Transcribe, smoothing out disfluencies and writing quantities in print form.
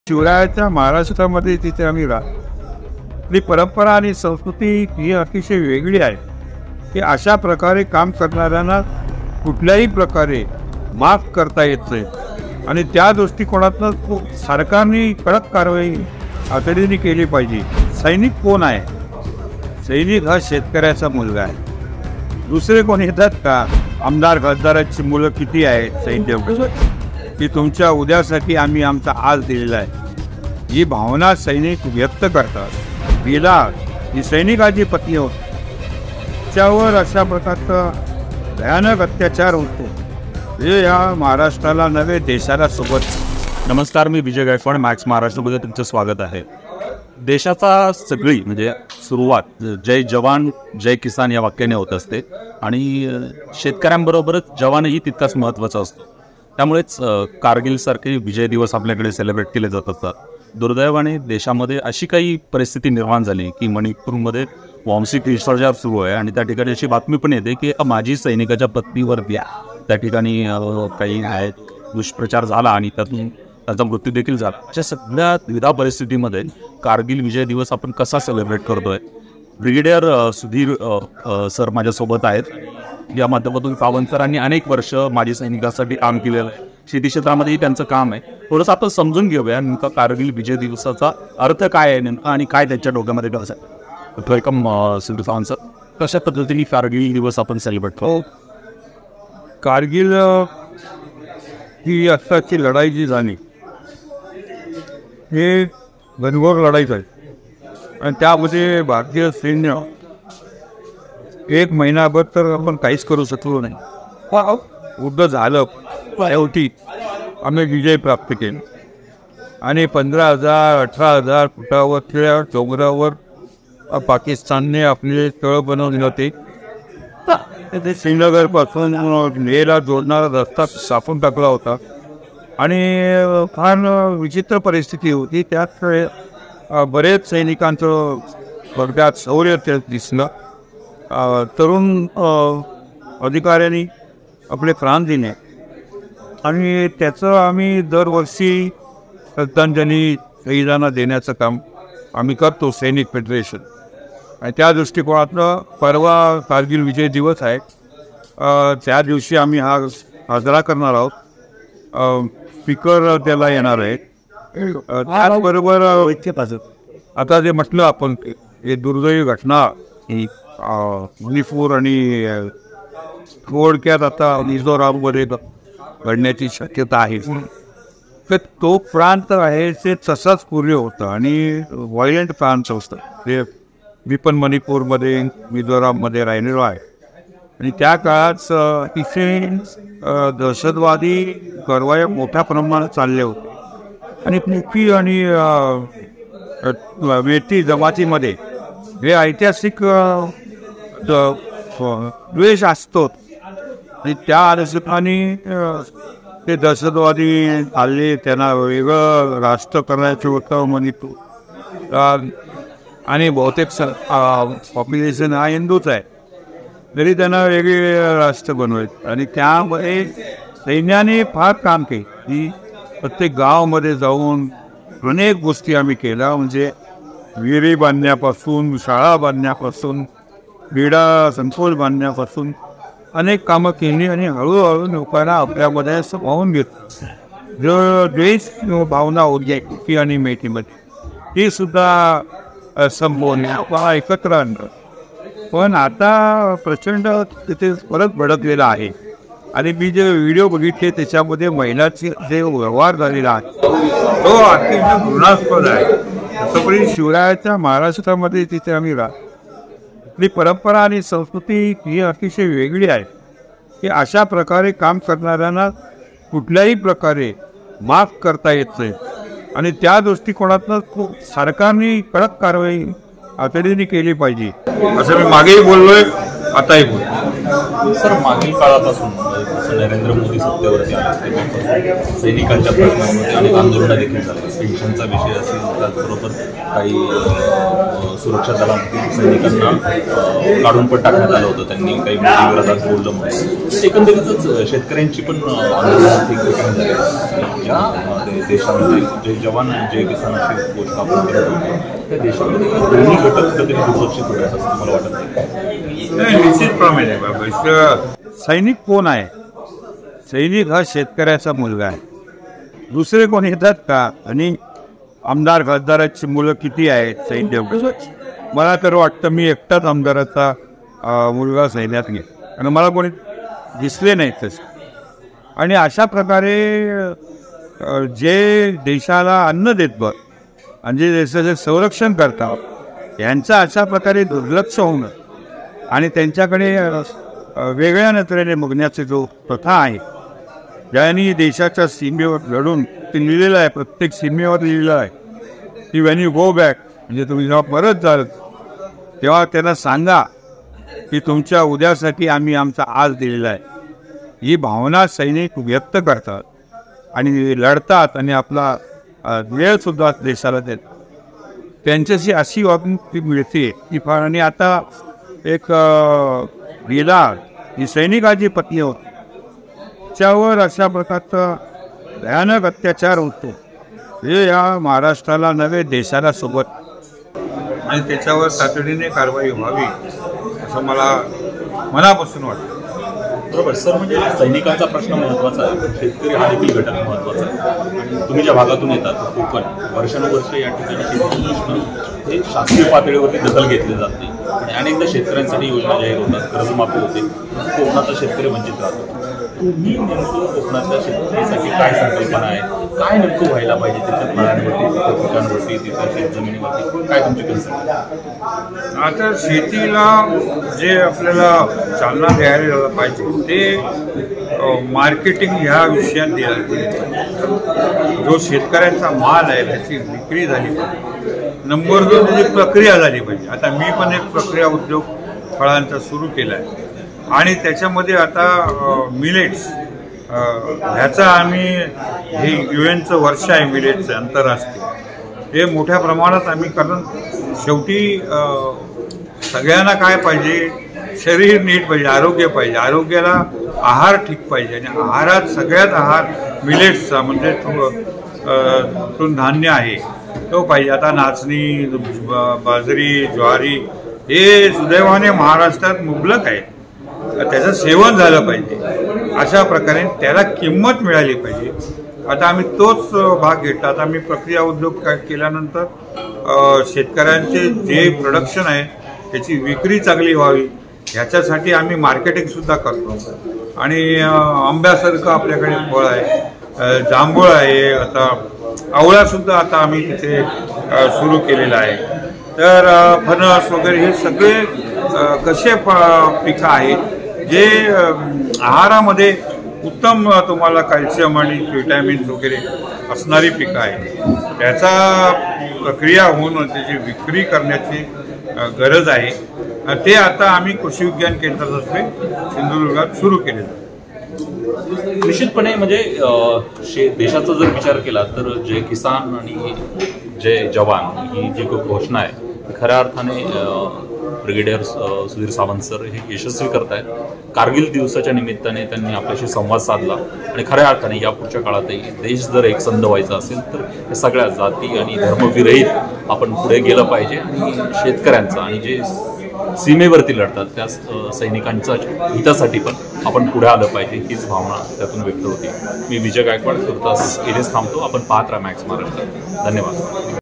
शिवरायाच्या महाराष्ट्रामध्ये तिथे आम्ही राहतो. परंपरा आणि संस्कृती ही अतिशय वेगळी आहे की अशा प्रकारे काम करणाऱ्यांना कुठल्याही प्रकारे माफ करता येत नाही आणि त्या दृष्टिकोनातून सरकारने कडक कारवाई तातडीने केली पाहिजे. सैनिक कोण आहे? सैनिक हा शेतकऱ्याचा मुलगा आहे. दुसरे कोण येतात का? आमदार खासदाराची मुलं किती आहेत सैन्य की तुमच्या उद्यासाठी आम्ही आमचा आज दिलेला आहे. ही भावना सैनिक व्यक्त करतात. गेला ही सैनिकाची पत्नी होती, त्याच्यावर अशा प्रकारचा भयानक अत्याचार होतो हे या महाराष्ट्राला नव्हे देशाला सोबत. नमस्कार, मी विजय मॅक्स महाराष्ट्रामध्ये तुमचं स्वागत आहे. देशाचा सगळी म्हणजे सुरुवात जय जवान जय किसान या वाक्याने होत असते आणि शेतकऱ्यांबरोबरच जवानही तितकाच महत्त्वाचा असतो. त्यामुळेच कारगिलसारखे विजय दिवस आपल्याकडे सेलिब्रेट केले जात असतात. दुर्दैवाने देशामध्ये अशी काही परिस्थिती निर्माण झाली की मणिपूरमध्ये वांशिक हिंसाचार सुरू आहे आणि त्या ठिकाणी अशी बातमी पण येते की माजी सैनिकाच्या पत्नीवर त्या ठिकाणी काही आहेत दुष्प्रचार झाला आणि त्यातून त्याचा मृत्यू देखील झाला. अशा सगळ्या द्विधा परिस्थितीमध्ये कारगिल विजय दिवस आपण कसा सेलिब्रेट करतोय? ब्रिगेडियर सुधीर सर माझ्यासोबत आहेत. या माध्यमातून सावंत सरांनी अनेक वर्ष माजी सैनिकांसाठी काम केलेलं आहे. शेती क्षेत्रामध्येही त्यांचं काम आहे. थोडंसं आपण समजून घेऊया नेमका कारगिल विजय दिवसाचा अर्थ काय आहे नेमका आणि काय त्यांच्या डोक्यामध्ये कसं आहे. Welcome Sudhir Sawant sir. कशा पद्धतीने कारगिल दिवस आपण सेलिब्रेट करतो? कारगिल ही आत्ताची लढाई जी झाली हे घनघोर लढाईच आहे आणि त्यामध्ये भारतीय सैन्य एक महिनाभर तर आपण काहीच करू शकलो नाही. युद्ध झालं, शेवटी आम्ही विजय प्राप्त केले आणि 15,000 18,000 फुटावरच्या डोंगरावर पाकिस्तानने आपले तळ बनवले होते. ते श्रीनगरपासून लेहला जोडणारा रस्ता सापून टाकला होता आणि फार विचित्र परिस्थिती होती. त्यात बरेच सैनिकांचं बघण्यात शौर्य दिसलं. तरुण अधिकाऱ्यांनी आपले प्राण दिले आणि त्याचं आम्ही दरवर्षी श्रद्धांजली शहीदांना देण्याचं काम आम्ही करतो सैनिक फेडरेशन. आणि त्या दृष्टिकोनातनं परवा कारगिल विजय दिवस आहे. त्या दिवशी आम्ही हा साजरा करणार आहोत. स्पीकर त्याला येणार आहे. त्याचबरोबर आता जे म्हटलं आपण हे दुर्दैवी घटना ही मणिपूर आणि थोडक्यात आता मिझोराममध्ये घडण्याची शक्यता आहे. तर तो प्रांत आहे ते तसाच पूर्वी होतं आणि व्हायलेंट प्रांत असतं. ते मी पण मणिपूरमध्ये मिझोराममध्ये राहिलेलो आहे आणि त्या काळात इथे दहशतवादी कारवाया मोठ्या प्रमाणात चालले होते आणि कुकी आणि मेटी जमातीमध्ये हे ऐतिहासिक द्वेष असतो आणि त्या अनुषंगाने ते दहशतवादी आले. त्यांना वेगळं राष्ट्र करायचं होतं मणिपूर आणि बहुतेक पॉप्युलेशन हा हिंदूच आहे तरी त्यांना वेगळे राष्ट्र बनवायचं आणि त्यामध्ये सैन्याने फार काम केले की प्रत्येक गावामध्ये जाऊन अनेक गोष्टी आम्ही केल्या. म्हणजे विहिरी बांधण्यापासून शाळा बांधण्यापासून क्रीडा संकुल बांधण्यापासून अनेक कामं केली आणि हळूहळू लोकांना आपल्यामध्ये समावून घेतलं. जो देश भावना होती कुकी आणि मेटीमध्ये ती सुद्धा संपवणे आपल्याला एकत्र आणलं. पण आता प्रचंड तिथे परत भडकलेला आहे आणि मी जे व्हिडिओ बघितले त्याच्यामध्ये महिलांचे जे व्यवहार झालेला आहे तो अतिशय घृणास्पद आहे. तसंपर्यंत शिवरायाच्या महाराष्ट्रामध्ये तिथे आम्ही राहतो. परंपरा आणि संस्कृती ही अतिशय वेगळी आहे की अशा प्रकारे काम करणाऱ्यांना कुठल्याही प्रकारे माफ करता येत नाही आणि त्या दृष्टिकोनातून सरकारने कडक कारवाई तातडीने केली पाहिजे असं मी मागेही बोललोय, आताही बोलतो. सर, मागील काळापासून जसं नरेंद्र मोदी सत्तेवरती आले तेव्हापासून सैनिकांच्या प्रश्नावरती अनेक आंदोलनं देखील झाली. पेन्शनचा विषय असेल, त्याचबरोबर काही सुरक्षा दलामध्ये सैनिकांना काढून पण टाकण्यात आलं होतं. त्यांनी काही विरोधात बोललं म्हणून. एकंदरीतच शेतकऱ्यांची पण आंदोलनं ठिकठिकाणी झाली. ज्या देशामध्ये जय जवान आणि जय किसान अशी गोष्ट आपण करत होतो, त्या देशामध्ये दोन्ही घटक कधी दुर्लक्षित होतात असं तुम्हाला वाटत नाही? निश्चितप्रमाणे बाबा, सैनिक कोण आहे? सैनिक हा शेतकऱ्याचा मुलगा आहे. दुसरे कोण येतात का? आणि आमदार खासदाराची मुलं किती आहेत सैन्य? मला तर वाटतं मी एकटाच आमदाराचा मुलगा सैन्यात घे, आणि मला कोणी दिसले नाही तसे. आणि अशा प्रकारे जे देशाला अन्न देत बघ आणि जे देशाचे संरक्षण करतात यांचं अशा प्रकारे दुर्लक्ष होणं आणि त्यांच्याकडे वेगळ्या नजरेने बघण्याची जो प्रथा आहे, ज्यांनी देशाच्या सीमेवर लढून ते लिहिलेलं आहे, प्रत्येक सीमेवर लिहिलेलं आहे की वेन यू गो बॅक, म्हणजे तुम्ही जेव्हा परत जाल तेव्हा त्यांना सांगा की तुमच्या उद्यासाठी आम्ही आमचा आज दिलेला आहे. ही भावना सैनिक व्यक्त करतात आणि लढतात आणि आपला वेळसुद्धा देशाला देतात. त्यांच्याशी अशी वागणूक मिळते की फार. आणि आता एक लीला ही सैनिकाची पत्नी होती, त्याच्यावर अशा प्रकारचा भयानक अत्याचार होतो हे या महाराष्ट्राला नव्हे देशाला सोबत, आणि त्याच्यावर तातडीने कारवाई व्हावी असं मला मनापासून वाटतं. बरोबर सर, म्हणजे सैनिकांचा प्रश्न महत्त्वाचा आहे, पण शेतकरी हा देखील घटक महत्त्वाचा आहे. आणि तुम्ही ज्या भागातून येतात कोकण, वर्षानुवर्ष या ठिकाणी शेतीचे प्रश्न हे शासकीय पातळीवरती दखल घेतले जात नाही. आणि अनेकदा शेतकऱ्यांसाठी योजना जाहीर होतात, कर्जमाफी होते, कोकणाचा शेतकरी वंचित राहतो. तुम्ही नेमकं कोकणातल्या शेतकऱ्यांसाठी काय संकल्पना आहे, काय नेमकं व्हायला पाहिजे तिथल्या फळांवरती, तिथल्या पिकांवरती, तिथल्या शेतजमिनीवरती, काय तुमची कन्सेप्ट? आता शेतीला जे आपल्याला चालना द्यायला पाहिजे ते मार्केटिंग ह्या विषयात द्यायला पाहिजे. जो शेतकऱ्यांचा माल आहे त्याची विक्री झाली पाहिजे. नंबर 2 त्याची प्रक्रिया झाली पाहिजे. आता मी पण एक प्रक्रिया उद्योग फळांचा सुरू केला आहे आणि त्याच्यामध्ये आता मिलेट्स ह्याचा आम्ही हे UN वर्ष आहे मिलेटचं आंतरराष्ट्रीय, हे मोठ्या प्रमाणात आम्ही, कारण शेवटी सगळ्यांना काय पाहिजे, शरीर नीट पाहिजे, आरोग्य पाहिजे, आरोग्याला आहार ठीक पाहिजे. आणि आहारात सगळ्यात आहार मिलेट्सचा म्हणजे तो धान्य आहे तो पाहिजे. आता नाचणी, बाजरी, ज्वारी हे सुदैवाने महाराष्ट्रात मुबलक आहे, त्याचं सेवन झालं पाहिजे. अशा प्रकारे त्याला किंमत मिळाली पाहिजे. आता आम्ही तोच भाग घेतला. आता आम्ही प्रक्रिया उद्योग केल्यानंतर शेतकऱ्यांचे जे प्रोडक्शन आहे त्याची विक्री चांगली व्हावी ह्याच्यासाठी आम्ही मार्केटिंगसुद्धा करतो. आणि आंब्यासारखं आपल्याकडे फळ आहे, जांभूळ आहे, आता आवळासुद्धा आता आम्ही तिथे सुरू केलेला आहे. तर फणस वगैरे हे सगळे कसे पिकं आहेत जे आहारामध्ये उत्तम तुम्हाला कॅल्शियम आणि व्हिटॅमिन्स वगैरे असणारी पिकं आहेत. त्याचा प्रक्रिया होऊन त्याची विक्री करण्याची गरज आहे. ते आता आम्ही कृषी विज्ञान केंद्रातर्फे सिंधुदुर्गात सुरू केलेलं आहे. निश्चितपणे म्हणजे देशाचा जर विचार केला तर जय किसान आणि जय जवान ही जी घोषणा आहे खऱ्या अर्थाने ब्रिगेडियर सुधीर सावंत सर हे यशस्वी करत आहेत. कारगिल दिवसाच्या निमित्ताने त्यांनी आपल्याशी संवाद साधला आणि खऱ्या अर्थाने या पुढच्या काळातही देश जर एकसंध व्हायचा असेल तर या सगळ्या जाती आणि धर्मविरहित आपण पुढे गेलं पाहिजे आणि शेतकऱ्यांचा आणि जे सीमेवरती लढतात त्या सैनिकांच्या हितासाठी पण आपण पुढे आलं पाहिजे हीच भावना त्यातून व्यक्त होती. मी विजय गायकवाड तुर्तास इथेच थांबतो. आपण पाहत राहा मॅक्स महाराष्ट्र. धन्यवाद.